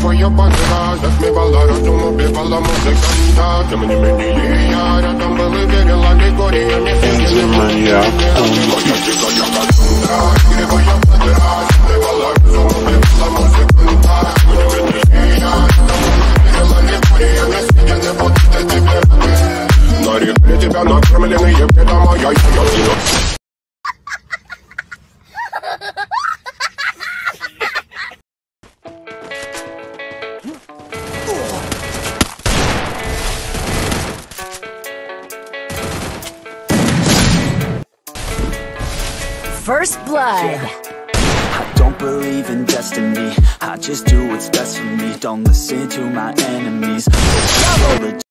твоя подруга, затмевала разум, убивала музыканта. Тем не менее я рядом был и верила легориями. Моя тихая косундра, игривая подруга, затмевала разум, убивала музыканта. Тем не менее я рядом был и верила легориями. Сидя не буду тебе на реке тебя накормленные беда моя, я First blood. I don't believe in destiny. I just do what's best for me. Don't listen to my enemies.